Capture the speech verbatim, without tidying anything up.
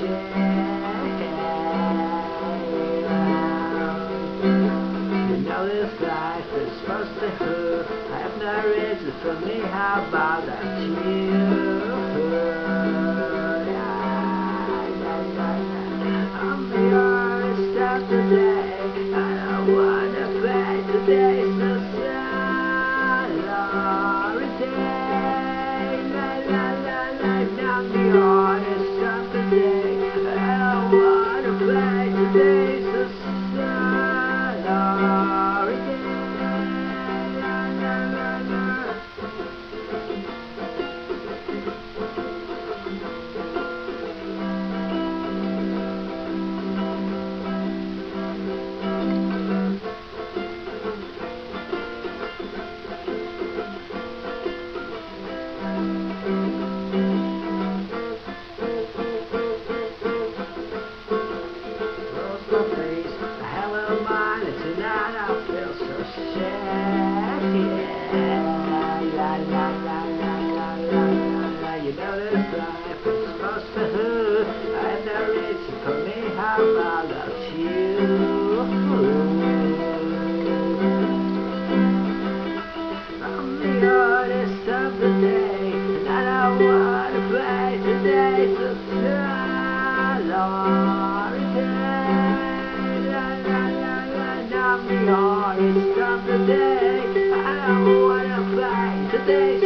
You know this life is supposed to hurt. I have no reason for me, how about that you? I'm the artist of the day. I don't wanna play today's so Salaryday. La la la la, I'm the artist of the day. I don't wanna play today's so Salaryday. La la la la. Tonight I feel so sad, yeah. La la la la la la la la. You know this life is supposed to hurt. I have no reason for me, how about you? I'm the artist of the day, and I don't wanna play today, so I'm the artist of the day. I don't wanna play today.